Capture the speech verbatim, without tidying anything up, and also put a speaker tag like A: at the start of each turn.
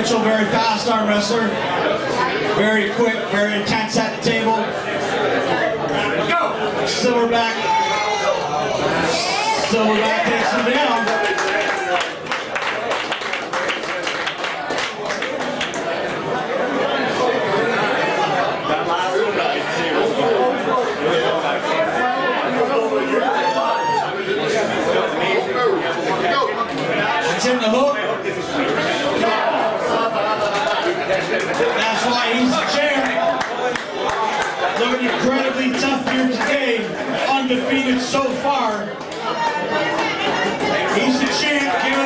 A: Mitchell, very fast arm wrestler. Very quick, very intense at the table. Go! Silverback. Silverback takes him down. It's in the hook. That's why he's the champ. Looking incredibly tough here today. Undefeated so far. He's the champ. Give